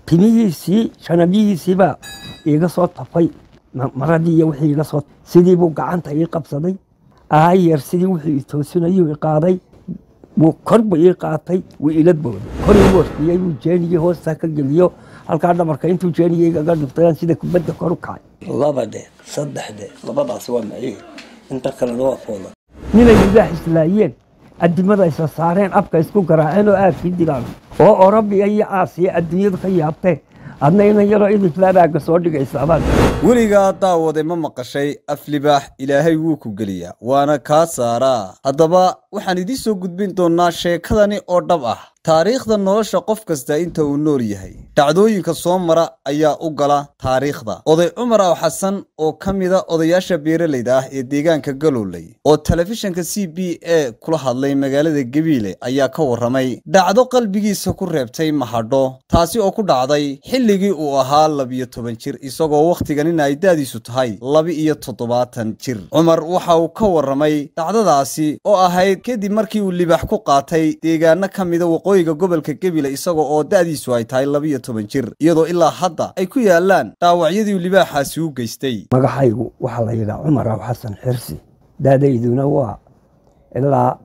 timihiisii shanabihiisiibaa iiga soo tafay maradii iyo wixii iga soo sidii buu gacanta ii qabsaday aayar sidii wixii toosinayuu i qaaday wuu korba ii qaatay wuu ila booday kor ii wasbiyey wuu jeeniyey hoostaa ka geliyo halkaa dhabarka intuu jeeniyey igaga dhiftayaan sida kubadda kor u kacay labade saddexde labadaas waa macii inta kalena waa fooda ninay libaax islaayeen addimada isa saareen afka isku garaaceen oo aad kii dilaan oo Orobiya iyo Aasiya adduunyada ka yaabtay adna inay yaro idinlaaga soo dhigaysaabaan weligaa daawade ma maqashay af libaax ilaahay wuu ku geliyaa waana ka saaraa haddaba waxaan idin soo gudbin doonaa sheekadani oo dhab ah taariikhda nolosha qof kasta inta uu nool yahay dhacdooyinka soo mara ayaa u gala taariikhda oday Cumar Aw Xasan oo kamida odayaasha beeraleyda ah ee deegaanka Galoolay oo telefishinka CBA kula hadlay magaalada Gabiile ayaa ka waramay dhacdo qalbigiisa ku reebtay mahadho taasi oo ku dhacday xilligii uu ahaa 12 jir isagoo waqtigan in ay daadiisu tahay 27 jir Cumar waxa uu ka waramay dhacdadaasi oo ahayd kadib markii uu libaax ku qaatay deegaano kamida waqooyiga gobolka Gabiile isagoo oo daadiisu ay tahay 12 jir iyadoo ilaa hadda ay ku yaalaan dhaawacyadii libaaxaasi u geystay magacaygu waxa la yiraahdaa Cumar Aw Xasan Xirsi daadayduna waa ilaa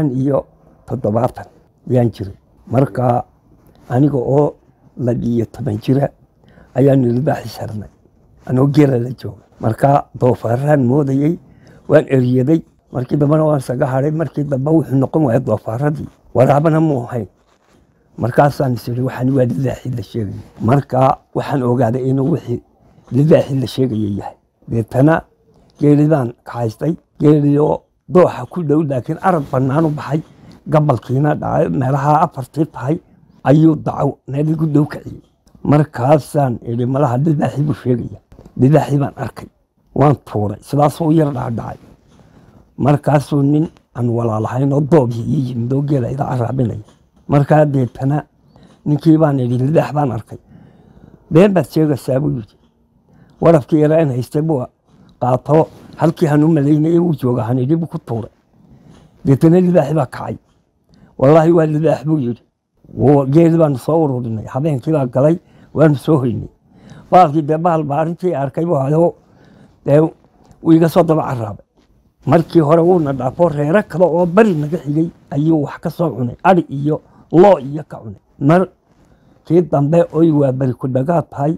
75 yaan jiray marka aniga oo 12 jira ayaan libaax sarnay anoo geela la jooga marka doofaaraan moodayay waan eriyaday markii dambana waan saga haray markii dambe wuxuu noqon waayay doofaarradii waraabana mu ahayn markaasaan isiri waxaan waa libaaxi la sheegay marka waxaan ogaaday inuu wixii libaaxi la sheegay yahay deetana geelidaan ka haystay geeliyo dooxa ku dhow laakiin arag bannaan u baxay gabalkiina dhacay meelaha afartii tahay ayuu dacaw nebi ku dhow kaciyay markaasaan iri malaha libaaxi buu sheegaya libaaxi baan arkay waan tuuray sidaasoo yar dhacay markaasuu nin aan walaalahayn oo doob ii yimid oo geela ida araabinaya markaa deetana ninkii baan iri libaax baan arkay been baad sheegaysaa buu yidhi warafkii yaraan haystay buu qaato halkii aan u malaynayay uu jooga han iri buu ku tuuray deetana libaaxi baa kacay wallaahi waa libaax buu yidhi geeli baan soo ururinay habeenkii baa galay waan soo hoynay baalkii dee bahal baa arrintii arkay buu hayo dee uu iga soo daba caraabay markii hore wuuna dhaafo reero kale oo bari naga xigay ayuu wax ka soo cunay ari iyo loo iyo ka cunay markii dambe oy waa bari ku dhagaa tahay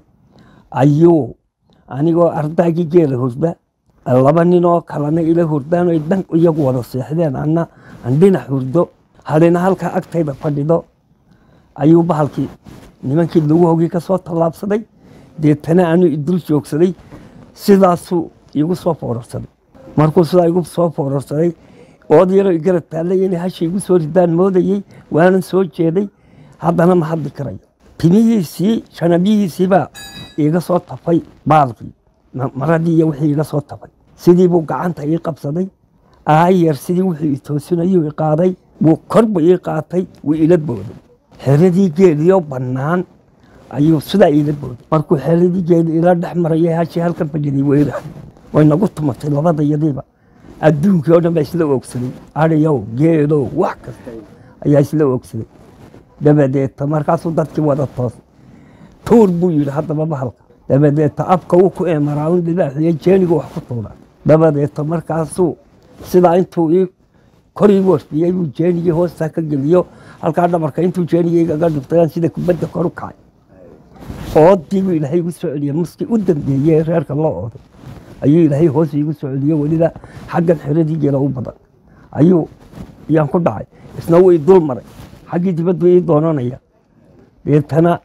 ayuu anigoo ardaygii geela hurda laba nin oo kalena ila hurdaan oy dhan iyagu wada seexdeen anna aan dhinac hurdo halina halkaa agtayda fadhido ayuu bahalkii nimankii lagu hogii ka soo tallaabsaday deetana anuu idul joogsaday sidaasuu igu soo foorarsaday markuu sidaa igu soo foorarsaday ood yaro igarab taallay inay hasha igu soo ridaan moodayey waanan soo jeeday haddana ma hadli karayo timihiisii shanabihiisiibaa iiga soo tafay baalkii maradii iyo wixii iga soo tafay sidii buu gacanta ii qabsaday aayar sidii wixii toosinayuu i qaaday wuu korba ii qaatay wuu ila booday xeradii geeliyo bannaan ayuu sidaa ila booday markuu xeradii geeli ila dhex marayay hashii halkan fadhiday weyraha way nagu tumatay labadayadiiba adduunkii oo dhan baa isla oogsaday ariyow geelow wax kasta ayaa isla oogsaday dabadeeta markaasuu dadkii wada toos tuur buu yidhi haddaba bahalka dabadeeta afka uu ku eemaraawin libaaxiyo jeenigu wax ku tuura dabadeeta markaasuu sidaa intuu ii kor ii wasbiyey buu jeeniyey hoostaa ka geliyo halkaa dhabarka intuu jeeniyey igaga dhiftayaan sida kubadda kor u kacay oodii buu ilaahay igu soo celiyey muskii u dambeeyey reerka loo ooday ayuu ilaahay hoos igu soo celiyey weliba xaggan xiradii geela u badan ayaan ku dhacay isna wuu i dul maray xaggii dibaddu ii doonanaya deetana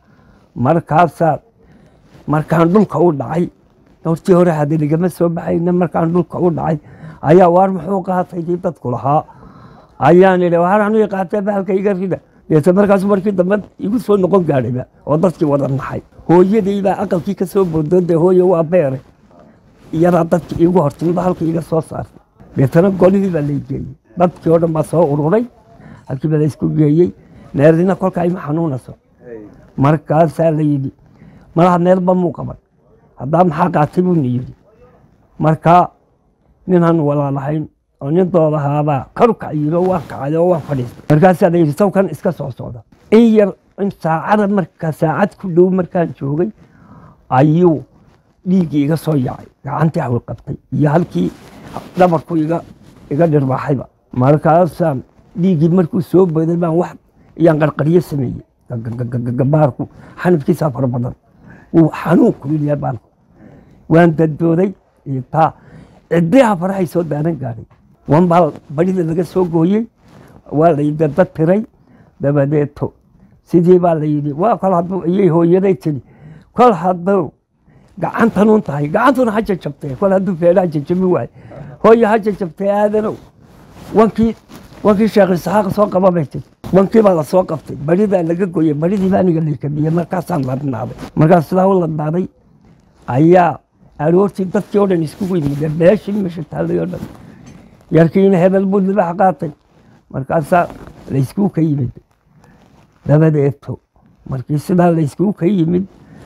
markaan dhulka u dhacay hortii hore hadda ligama soo baxayna markaan dhulka u dhacay ayaa waar muxuu qaatay dii dadku lahaa ayaan idhi waar anuu qaatay bahalka iga rida deeta markaas markii dambe igu soo noqon gaadhayba oo dadkii wada naxay hooyadii baa aqalkii ka soo boodooday hooye waa beere iyadaa dadkii iigu hortay bahalka iga soo saartay deetana golihii baa lay geeyey dadkii oo dhan baa soo ururay halkii baa la isku geeyey neerdina kolkaa ima xanuunayso markaasaa la yidhi malaha meelba muu qaban haddaa maxaa qaatay buu ni yidhi markaa ninaan walaalahayn oo nin doodahaabaa kor u kacayilo waan kacay oo waan fadhiistay markaasaa la yidhi sawkan iska soo socda in yar in saacada markaa saacad ku dhow markaan joogay ayuu dhiiggii iga soo yacay gacantii hawl qabtay iyo halkii dhabarku iga dhirbaaxayba markaasaan dhiiggii markuu soo baday baan wax iyaan qarqaryo sameeyey gabaarku xanibkiisaa fara badan wuu xanuun kulilyaa baalku waan dadooday iyo taa ciddiha farahay soo daanan gaadhay wan baa badhida laga soo gooyey waa la dad tiray dabadeeto sidii baa la yidhi waa kol hadduu iyay hooyaday tiri kol hadduu gacantanuun tahay gacantuna ha jajabtee kol hadduu feedhaha jajabi waayo hooyo ha jajabtee aadanow wankii sheekh isxaaq soo qaba bay tiri wankii baa la soo qabtay badhidaa laga gooyey badhidii baa aniga laykabiyey markaasaan ladnaaday markaas sidaa u ladnaaday ayaa aroortii dadkii oo dhan iskugu yimid beeshii meesha taallay oo dhan yarkiina hebel buu libax qaatay markaasaa layskugu ka yimid dabadeeto markii sidaa layskugu ka yimid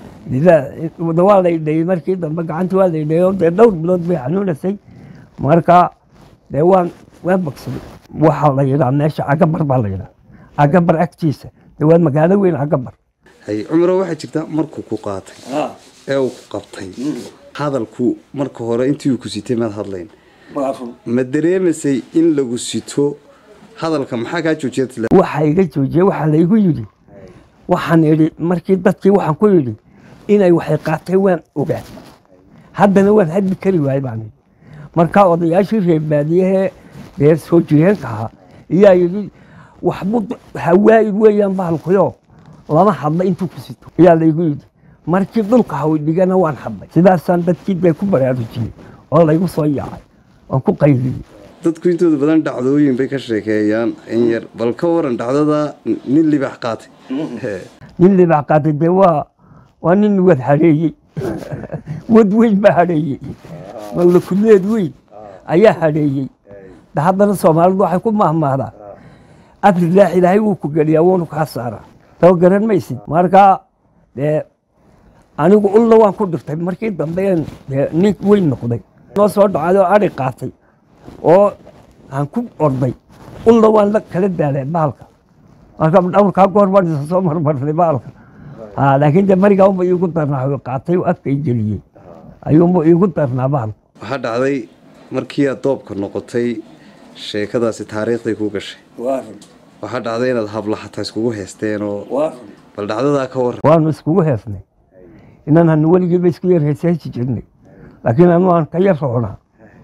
waa laydhayey markii dambe gacantii waa laydhayey oo dee dhowr bilood bay xanuunasay markaa dee waan bogsaday waxaa la yidhaa meesha agabar baa la yidhaa agabar agtiisa dee waa magaalo weyn agabar cumaro waxaa jirta markuu ku qaatay ee uu ku qabtay hadalku marka hore intii uu ku sitay maad hadlayn ma dareemasay in lagu sito hadalka maxaa kaa joojiyay waxaa iga joojiyey waxaa laygu yidhi waxaan idhi markii dadkii waxaan ku yidhi inay waxay qaateen waan ogaa haddana waan hadli kari waayey baan idhi markaa odayaashii reer baadiyahee reer soo jireenka ahaa iyaa yidhi waxbu hawaa'id weeyaan bahalkuyo lama hadla intuu ku sito ayaa laygu yidhi markii dhulka hawdhigana waan hadlay sidaasaan dadkii bay ku baraarujiyey oo laygu soo yaacay waan ku qayliyey dadku intooda badan dhacdooyin bay ka sheekeeyaan in yar bal ka waran dhacdada nin libax qaatay nin libax qaatay dee waa nin wad hadheeyey wad weyn baa hadheeyey malakuleed weyn ayaa hadheeyey haddana soomaalidu waxay ku mahmahdaa afrilaax ilaahay wuu ku geliyaa wuuna kaa saaraa soo garan maysid markaa dee anigu ulna waan ku dhirtay markii dambe nin weyn noqday noo soo dhacay oo adhi qaatay oo aan ku orday ulna waan la kala daalay baalka marka dhowrkaa goor baan isa soo marmarnay baalka laakiin dee marigaa unba iigu darnaa qaatay oo afka i geliyey ayuunba iigu darnaa baalka waxaa dhacday markii aad doobka noqotay sheekadaasi taariikhday kuu gashay waxaa dhacday inaad habla xataa iskugu heesteenoo bal dhacdadaa ka waran waanu iskugu heesnay inan hanu weligiiba isku yar heeseesi jirnay laakiin anu aan ka yar roonaa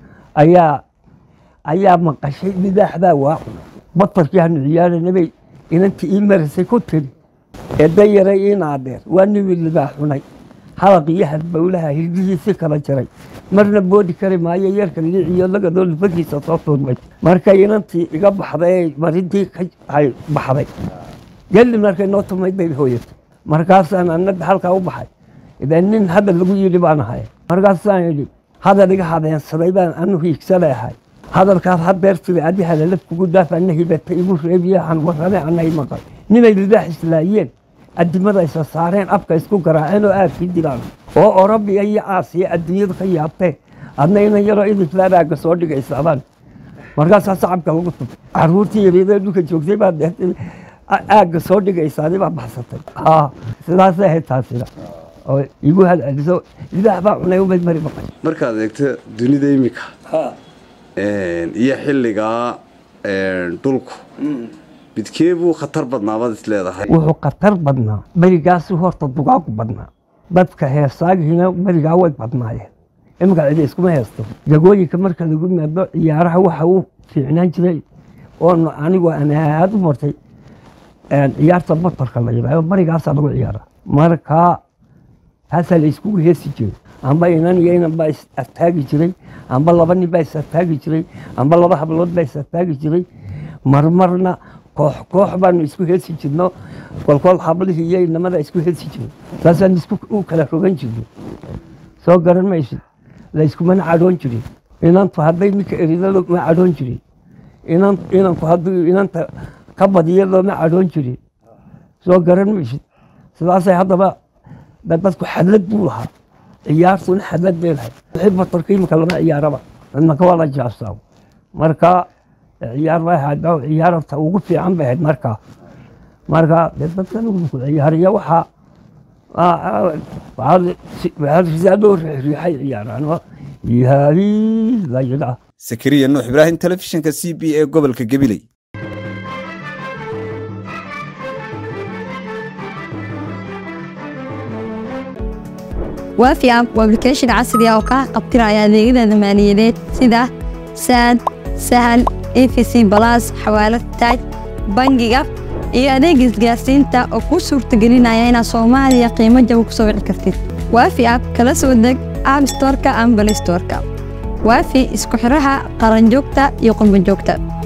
ayaa maqashay libaaxbaa waa cunay batarkii hanu ciyaaranabay inantii ii marisay ku tiri eedda yaray ii naadeer waa niwi libaax cunay halaq iyo hadbowlaha hirdihiisi kala jaray marna boodi kari maayo yarka liiciyo lagadoo lufadiisa soo tuurmay markay inantii iga baxday marintii ka baxday gelli markay noo tumay bay hooyatay markaasaan annaga halkaa u baxay idan nin hadal lagu yidhi baan ahay markaasaan idhi hadal iga habeensaday baan anu hiigsanay ahay hadalkaas hadeer sida adi halalad kugu daaf ana hibata igu reebiyahan warrame anay maqal ninay libaax islaayeen adimada isa saareen afka isku garaaceen oo aadkii dilaan oo orobiya iyo aasiya adduunyada ka yaabteen adna inan yaroo idinflaan aagga soo dhigaysaabaan markaasaa sacabka lagu tubay caruurtii yaryadee dhulka joogtay baa aagga soo dhigaysaadi baa baxsatay sidaasay ahayd taasina oo igu hadceliso libaax baa cunay umay mari maqay markaad eegto dunida imika iyo xilligaa dhulku midkee buu khatar badnaa baad is leedahay wuxuu khatar badnaa berigaasi horta dugaagu badnaa dadka heesaagiina berigaa way badnaayeen iminka cidi iskuma heesto jagooyinka marka lagu yimaado ciyaaraha waxa uu fiicnaan jiray oo anigu aan aad u martay ciyaarta batarka la yidhahdo barigaasaa lagu ciyaara markaa taasaa la iskugu heesi jiray amba inan iyo inan baa is astaagi jiray amba laba nin baa is astaagi jiray amba laba hablood baa is astaagi jiray marmarna koox baanu isku heesi jirno kolkool hablihii iyo inamada isku heesi jirno saasaan u kala rogan jirno soo garan maysid layskumana cadhoon jirin inantu hadday ninka erida looma cadhoon jirin inanku hadduu inanta ka badiyo looma cadhoon jirin soo garan maysid sidaasay haddaba dadku xadlad buu lahaa ciyaartuna xadlad bay lahay wixii batarka imika lama ciyaaraba imaka waa la jaabsaa marka ciyaar bay ahayd ciyaarta ugu fiican bay ahayd markaa marka dadka lagu ku ciyaariyo waxa waxaad sidaadoo riixay ciyaaraan yahay la yidhaa Sakariya Nuux Ibraahim telefishinka CBA gobolka Gabiley. وافي اب وابلكيشن عصري oo ka qabtiraya adeegyada maaliyadeed sida SAD, Sahal, EFC Plus, xawaalad taaj, bangiga iyo adeeg isgaarsiinta oo ku suurtagelinaya inaad Soomaaliya qiimo jaban ku soo wici kartid. Waafi app kala soo deg App Store-ka ama Play Store-ka. Waafi isku xiraha qaran joogta iyo qurbo joogta.